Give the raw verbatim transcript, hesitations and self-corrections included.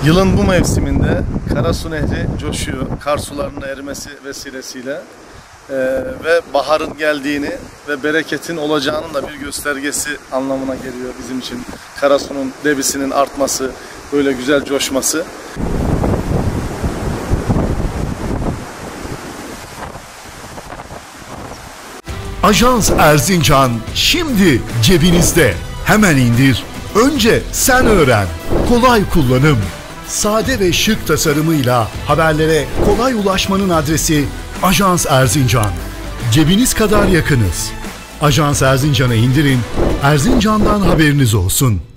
Yılın bu mevsiminde Karasu Nehri coşuyor. Kar sularının erimesi vesilesiyle e, ve baharın geldiğini ve bereketin olacağının da bir göstergesi anlamına geliyor bizim için. Karasu'nun debisinin artması, böyle güzel coşması. Ajans Erzincan şimdi cebinizde. Hemen indir. Önce sen öğren. Kolay kullanım. Sade ve şık tasarımıyla haberlere kolay ulaşmanın adresi Ajans Erzincan. Cebiniz kadar yakınız. Ajans Erzincan'ı indirin. Erzincan'dan haberiniz olsun.